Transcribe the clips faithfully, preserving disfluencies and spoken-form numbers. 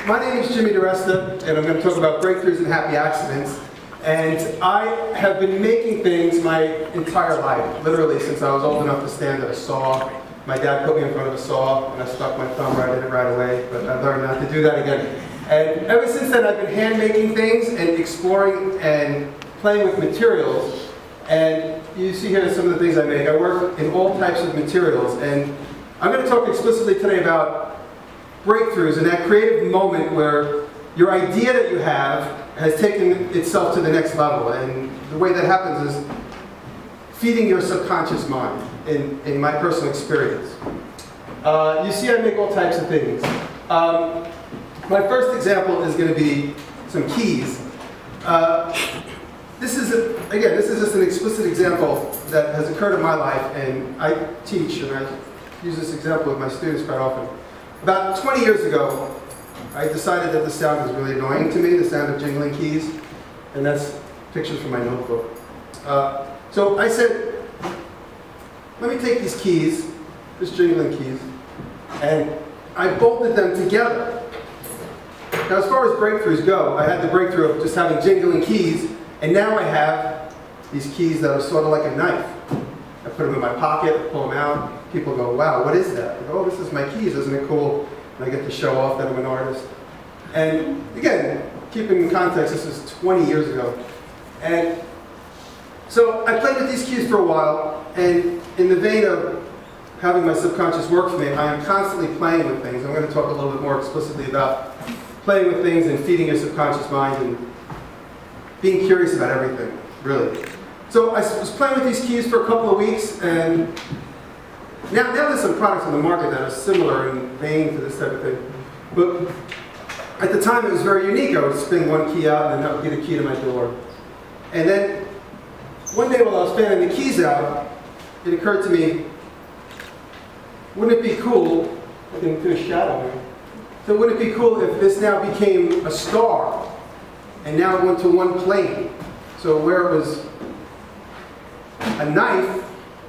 my name is Jimmy Diresta, and I'm going to talk about breakthroughs and happy accidents. And I have been making things my entire life, literally since I was old enough to stand at a saw. My dad put me in front of a saw, and I stuck my thumb right in it right away, but I learned not to do that again. And ever since then, I've been hand making things and exploring and playing with materials. And you see here some of the things I make. I work in all types of materials, and I'm going to talk explicitly today about breakthroughs and that creative moment where your idea that you have has taken itself to the next level. And the way that happens is feeding your subconscious mind, in, in my personal experience. Uh, you see I make all types of things. Um, my first example is going to be some keys. Uh, this is, a, again, this is just an explicit example that has occurred in my life, and I teach and I use this example with my students quite often. About twenty years ago, I decided that the sound was really annoying to me, the sound of jingling keys, and that's pictures from my notebook. Uh, so I said, let me take these keys, just jingling keys, and I bolted them together. Now as far as breakthroughs go, I had the breakthrough of just having jingling keys, and now I have these keys that are sort of like a knife. I put them in my pocket, pull them out. People go, wow, what is that? I go, oh, this is my keys, isn't it cool? And I get to show off that I'm an artist. And again, keeping in context, this is twenty years ago. And so I played with these keys for a while, and in the vein of having my subconscious work for me, I am constantly playing with things. I'm going to talk a little bit more explicitly about playing with things and feeding your subconscious mind and being curious about everything, really. So I was playing with these keys for a couple of weeks, and now, now there's some products on the market that are similar in vein to this type of thing. But at the time it was very unique. I would spin one key out and then that would get a key to my door. And then one day while I was fanning the keys out, it occurred to me, wouldn't it be cool, I can put a shadow here. So wouldn't it be cool if this now became a star and now it went to one plane? So where it was a knife,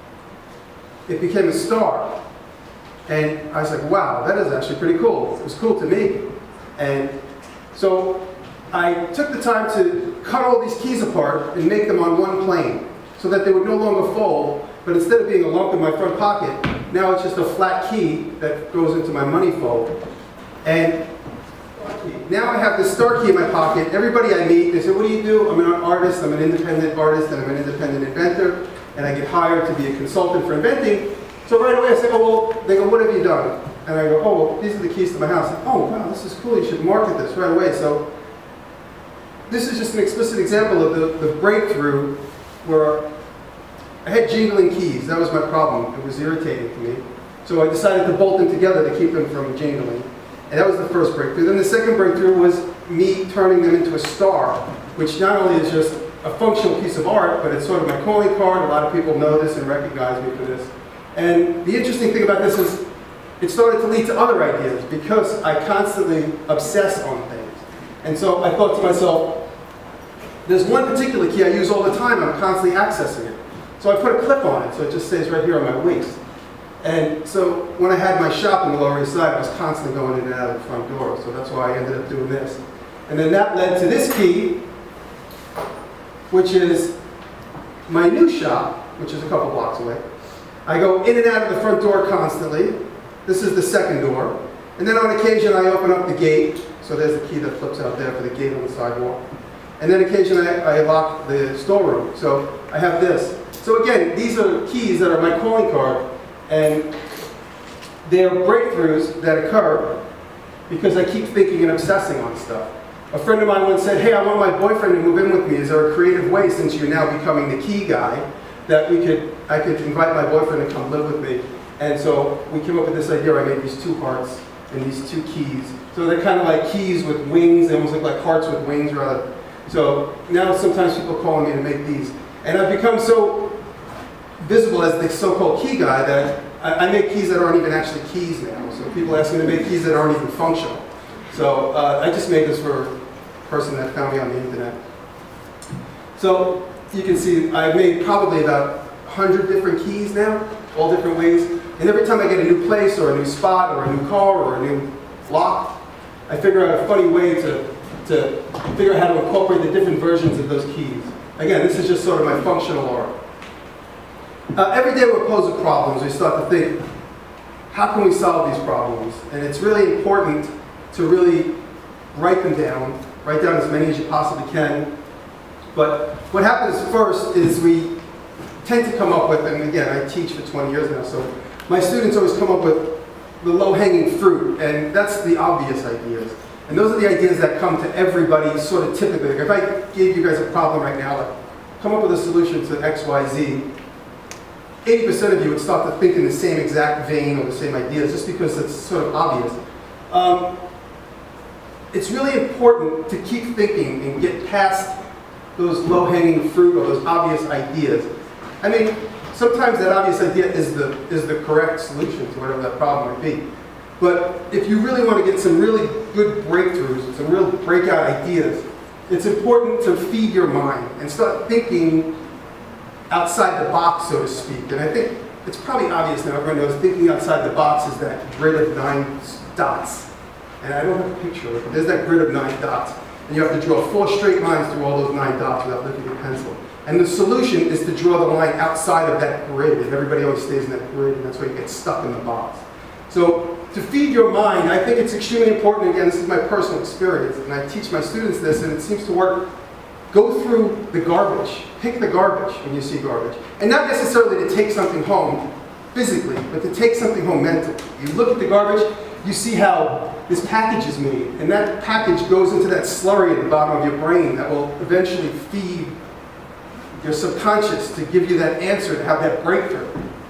it became a star. And I was like, wow, that is actually pretty cool. It was cool to me. And so I took the time to cut all these keys apart and make them on one plane so that they would no longer fold, but instead of being a lump in my front pocket, now it's just a flat key that goes into my money fold. And now I have this star key in my pocket. Everybody I meet, they say, what do you do? I'm an artist, I'm an independent artist, and I'm an independent inventor. And I get hired to be a consultant for inventing. So right away I say, oh, well, they go, what have you done? And I go, oh, well, these are the keys to my house. Like, oh, wow, this is cool, you should market this right away. So this is just an explicit example of the, the breakthrough where I had jingling keys. That was my problem. It was irritating to me. So I decided to bolt them together to keep them from jingling. And that was the first breakthrough. Then the second breakthrough was me turning them into a star, which not only is just a functional piece of art, but it's sort of my calling card. A lot of people know this and recognize me for this. And the interesting thing about this is it started to lead to other ideas because I constantly obsess on things. And so I thought to myself, there's one particular key I use all the time, I'm constantly accessing it. So I put a clip on it, so it just stays right here on my waist. And so when I had my shop in the Lower East Side, I was constantly going in and out of the front door, so that's why I ended up doing this. And then that led to this key, which is my new shop, which is a couple blocks away. I go in and out of the front door constantly. This is the second door. And then on occasion I open up the gate. So there's the key that flips out there for the gate on the sidewalk. And then occasionally I, I lock the storeroom. So I have this. So again, these are keys that are my calling card. And they're breakthroughs that occur because I keep thinking and obsessing on stuff. A friend of mine once said, hey, I want my boyfriend to move in with me. Is there a creative way, since you're now becoming the key guy, that we could, I could invite my boyfriend to come live with me? And so we came up with this idea. I made these two hearts and these two keys. So they're kind of like keys with wings. They almost look like hearts with wings, rather. So now sometimes people call on me to make these. And I've become so visible as the so-called key guy that I, I make keys that aren't even actually keys now. So people ask me to make keys that aren't even functional. So uh, I just made this for a person that found me on the internet. So you can see I've made probably about a hundred different keys now, all different ways. And every time I get a new place or a new spot or a new car or a new lock, I figure out a funny way to, to figure out how to incorporate the different versions of those keys. Again, this is just sort of my functional aura. Uh, every day we're posed with problems. We start to think, how can we solve these problems? And it's really important to really write them down. Write down as many as you possibly can. But what happens first is we tend to come up with, and again, I teach for twenty years now, so my students always come up with the low-hanging fruit, and that's the obvious ideas. And those are the ideas that come to everybody sort of typically. Like if I gave you guys a problem right now, like come up with a solution to X, Y, Z, eighty percent of you would start to think in the same exact vein or the same ideas, just because it's sort of obvious. Um, it's really important to keep thinking and get past those low-hanging fruit or those obvious ideas. I mean, sometimes that obvious idea is the, is the correct solution to whatever that problem might be. But if you really want to get some really good breakthroughs, some real breakout ideas, it's important to feed your mind and start thinking outside the box, so to speak. And I think it's probably obvious now, everyone knows thinking outside the box is that grid of nine dots. And I don't have a picture of it, but there's that grid of nine dots. And you have to draw four straight lines through all those nine dots without lifting your pencil. And the solution is to draw the line outside of that grid, and everybody always stays in that grid, and that's why you get stuck in the box. So to feed your mind, I think it's extremely important. Again, this is my personal experience, and I teach my students this, and it seems to work. Go through the garbage. Pick the garbage when you see garbage. And not necessarily to take something home physically, but to take something home mentally. You look at the garbage, you see how this package is made, and that package goes into that slurry at the bottom of your brain that will eventually feed your subconscious to give you that answer, to have that breakthrough.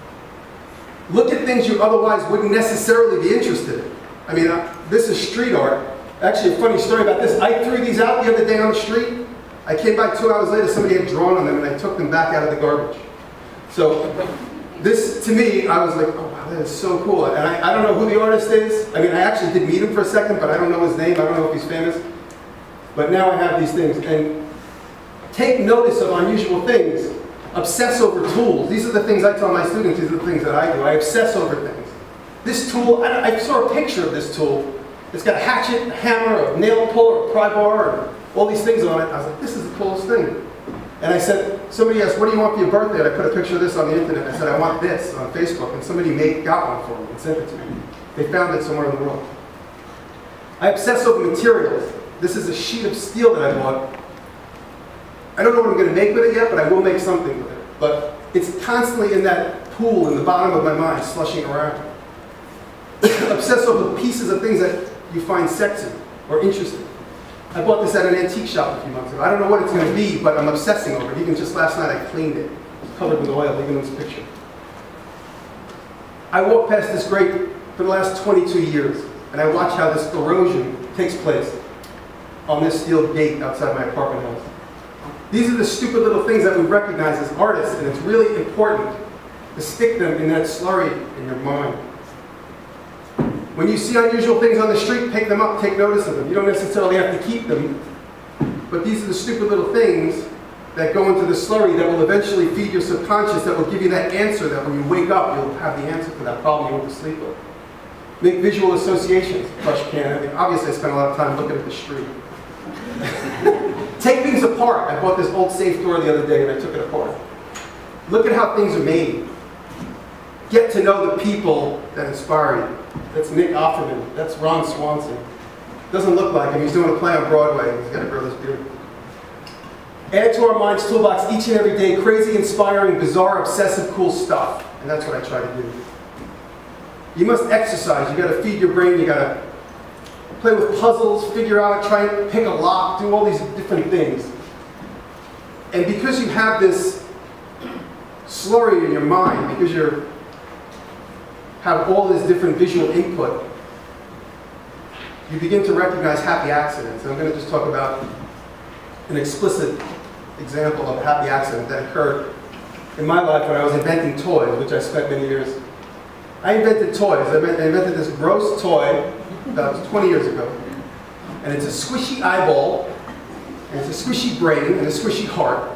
Look at things you otherwise wouldn't necessarily be interested in. I mean, uh, this is street art. Actually, a funny story about this. I threw these out the other day on the street. I came back two hours later, somebody had drawn on them, and I took them back out of the garbage. So this, to me, I was like, oh wow, that is so cool. And I, I don't know who the artist is. I mean, I actually did meet him for a second, but I don't know his name. I don't know if he's famous. But now I have these things. And take notice of unusual things. Obsess over tools. These are the things I tell my students. These are the things that I do. I obsess over things. This tool, I, I saw a picture of this tool. It's got a hatchet, a hammer, a nail puller, a pry bar, and all these things on it. I was like, this is the coolest thing. And I said, somebody asked, what do you want for your birthday? And I put a picture of this on the internet. I said, I want this on Facebook. And somebody made, got one for me and sent it to me. They found it somewhere in the world. I obsess over materials. This is a sheet of steel that I bought. I don't know what I'm going to make with it yet, but I will make something with it. But it's constantly in that pool in the bottom of my mind, slushing around. Obsess over pieces of things that you find sexy or interesting. I bought this at an antique shop a few months ago. I don't know what it's going to be, but I'm obsessing over it. Even just last night I cleaned it. It's covered with oil, even in this picture. I walk past this grate for the last twenty-two years, and I watch how this erosion takes place on this steel gate outside my apartment house. These are the stupid little things that we recognize as artists, and it's really important to stick them in that slurry in your mind. When you see unusual things on the street, pick them up, take notice of them. You don't necessarily have to keep them, but these are the stupid little things that go into the slurry that will eventually feed your subconscious, that will give you that answer, that when you wake up, you'll have the answer to that problem you went to sleep with. Make visual associations. Crush can. I mean, obviously, I spent a lot of time looking at the street. Take things apart. I bought this old safe door the other day, and I took it apart. Look at how things are made. Get to know the people that inspire you. That's Nick Offerman. That's Ron Swanson. Doesn't look like him. He's doing a play on Broadway. He's got to grow his beard. Add to our mind's toolbox each and every day crazy, inspiring, bizarre, obsessive, cool stuff. And that's what I try to do. You must exercise. You got to feed your brain. You got to play with puzzles, figure out, try and pick a lock, do all these different things. And because you have this slurry in your mind, because you have all this different visual input, you begin to recognize happy accidents. And I'm going to just talk about an explicit example of a happy accident that occurred in my life when I was inventing toys, which I spent many years. I invented toys. I invented this gross toy about twenty years ago. And it's a squishy eyeball, and it's a squishy brain, and a squishy heart.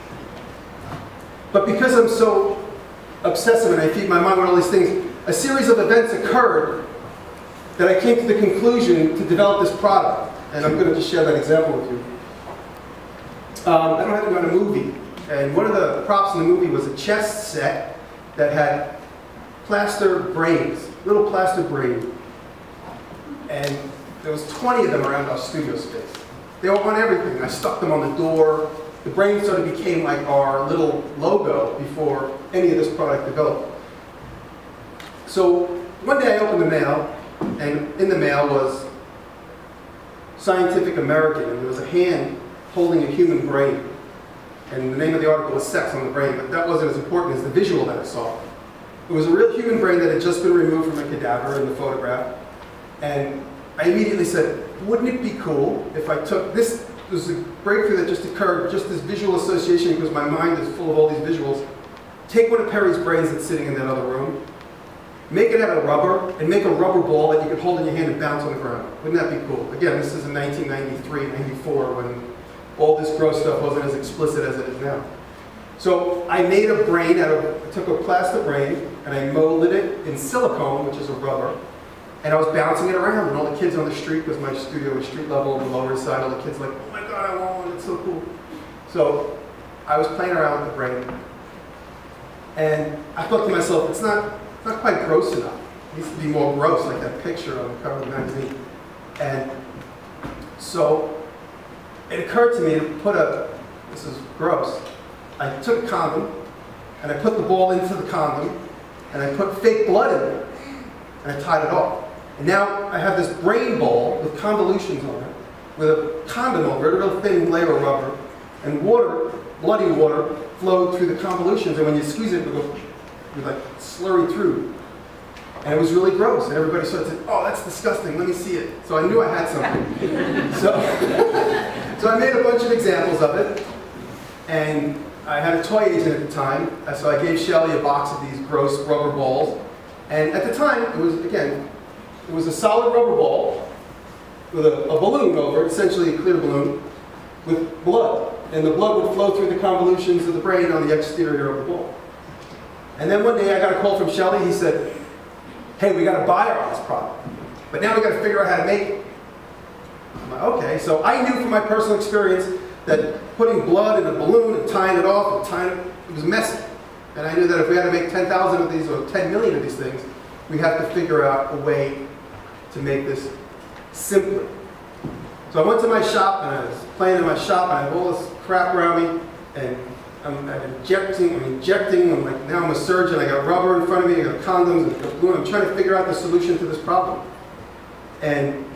But because I'm so obsessive and I feed my mind with all these things, a series of events occurred that I came to the conclusion to develop this product. And I'm going to just share that example with you. Um, I don't have to go in a movie. And one of the props in the movie was a chess set that had plaster brains, little plaster brains. And there was twenty of them around our studio space. They were on everything. I stuck them on the door. The brains sort of became like our little logo before any of this product developed. So one day I opened the mail, and in the mail was Scientific American, and there was a hand holding a human brain. And the name of the article was Sex on the Brain, but that wasn't as important as the visual that I saw. It was a real human brain that had just been removed from a cadaver in the photograph. And I immediately said, wouldn't it be cool if I took this, was a breakthrough that just occurred, just this visual association, because my mind is full of all these visuals. Take one of Perry's brains that's sitting in that other room, make it out of rubber, and make a rubber ball that you could hold in your hand and bounce on the ground. Wouldn't that be cool? Again, this is in nineteen ninety-three, ninety-four, when all this gross stuff wasn't as explicit as it is now. So I made a brain out of, I took a plastic brain, and I molded it in silicone, which is a rubber, and I was bouncing it around, and all the kids on the street, because my studio was street level on the Lower East Side, all the kids like, oh my God, I want one, it's so cool. So I was playing around with the brain, and I thought to myself, it's not, it's not quite gross enough. It needs to be more gross, like that picture on the cover of the magazine. And so it occurred to me to put a, this is gross, I took a condom, and I put the ball into the condom, and I put fake blood in it, and I tied it off. And now I have this brain ball with convolutions on it, with a condom over it, a real thin layer of rubber, and water, bloody water, flowed through the convolutions, and when you squeeze it, it would go, you'd like slurry through. And it was really gross, and everybody started saying, oh, that's disgusting, let me see it. So I knew I had something. so, so I made a bunch of examples of it, and I had a toy agent at the time, so I gave Shelly a box of these gross rubber balls. And at the time, it was, again, it was a solid rubber ball with a, a balloon over it, essentially a clear balloon, with blood. And the blood would flow through the convolutions of the brain on the exterior of the ball. And then one day I got a call from Shelly. He said, hey, we got a buyer on this product, but now we got to figure out how to make it. I'm like, okay. So I knew from my personal experience that putting blood in a balloon and tying it off and tying it, it was messy. And I knew that if we had to make ten thousand of these or ten million of these things, we have to figure out a way to make this simpler. So I went to my shop, and I was playing in my shop, and I have all this crap around me, and I'm, I'm injecting, I'm injecting, I'm like, now I'm a surgeon, I got rubber in front of me, I got condoms, I got balloon, I'm trying to figure out the solution to this problem. And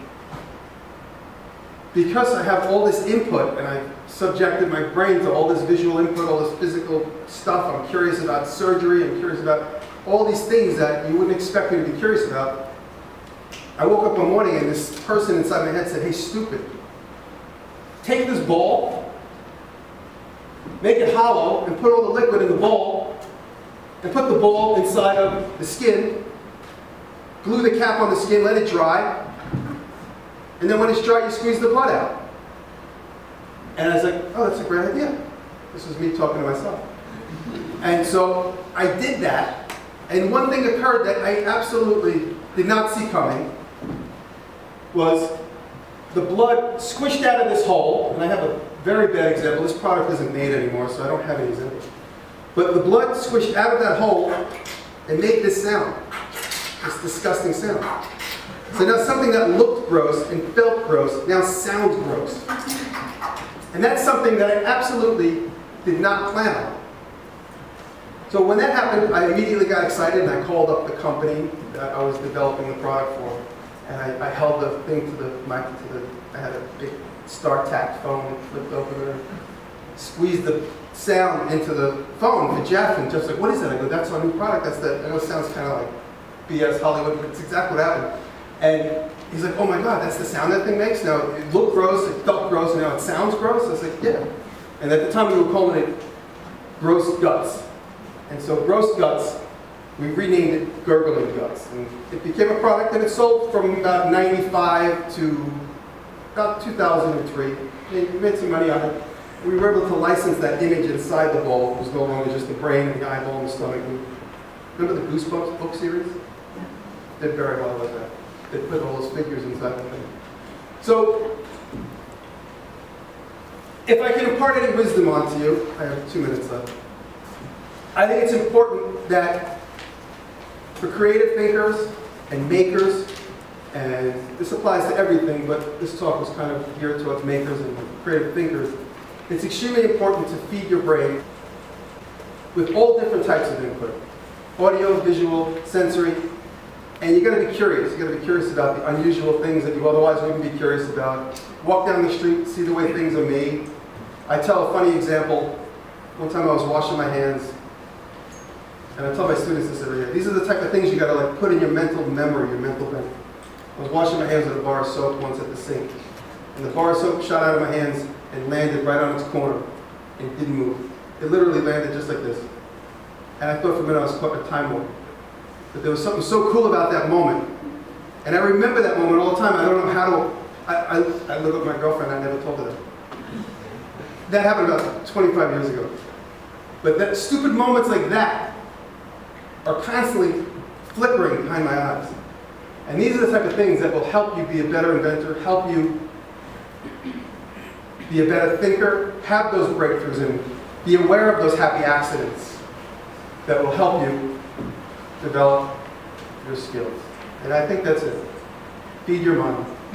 because I have all this input, and I've subjected my brain to all this visual input, all this physical stuff, I'm curious about surgery, I'm curious about all these things that you wouldn't expect me to be curious about. I woke up one morning and this person inside my head said, hey, stupid, take this ball, make it hollow, and put all the liquid in the ball, and put the ball inside of the skin, glue the cap on the skin, let it dry, and then when it's dry, you squeeze the blood out. And I was like, oh, that's a great idea. This was me talking to myself. And so I did that, and one thing occurred that I absolutely did not see coming, was the blood squished out of this hole, and I have a very bad example. This product isn't made anymore, so I don't have any examples. But the blood squished out of that hole and made this sound, this disgusting sound. So now something that looked gross and felt gross now sounds gross. And that's something that I absolutely did not plan on. So when that happened, I immediately got excited, and I called up the company that I was developing the product for. And I, I held the thing to the mic, to the, I had a big StarTAC phone that flipped over and squeezed the sound into the phone for Jeff, and Jeff's like, what is it? I go, that's our new product. That's the, I know it sounds kind of like B S Hollywood, but it's exactly what happened. And he's like, oh my God, that's the sound that thing makes? Now, it looked gross, it felt gross, and now it sounds gross? I was like, yeah. And at the time, we were calling it Gross Guts. And so Gross Guts, we renamed it Gurgling Guts. And it became a product that it sold from about ninety-five to about two thousand three. We made some money on it. We were able to license that image inside the bowl. It was no longer just the brain and the eyeball and the stomach. Remember the Goosebumps book series? Did very well with that. they put all those figures inside the thing. So, if I can impart any wisdom onto you, I have two minutes left. I think it's important that for creative thinkers and makers, and this applies to everything, but this talk was kind of geared towards makers and creative thinkers, it's extremely important to feed your brain with all different types of input. Audio, visual, sensory, and you're going to be curious. You're going to be curious about the unusual things that you otherwise wouldn't be curious about. Walk down the street, see the way things are made. I tell a funny example. One time I was washing my hands, and I tell my students this every year. These are the type of things you got to like put in your mental memory, your mental bank. I was washing my hands with a bar of soap once at the sink, and the bar of soap shot out of my hands and landed right on its corner and didn't move. It literally landed just like this. And I thought for a minute I was caught in a time warp. But there was something so cool about that moment. And I remember that moment all the time. I don't know how to, I, I, I live with my girlfriend, I never told her that. That happened about twenty-five years ago. But that stupid moments like that are constantly flickering behind my eyes. And these are the type of things that will help you be a better inventor, help you be a better thinker, have those breakthroughs, and be aware of those happy accidents that will help you develop your skills. And I think that's it. Feed your mind.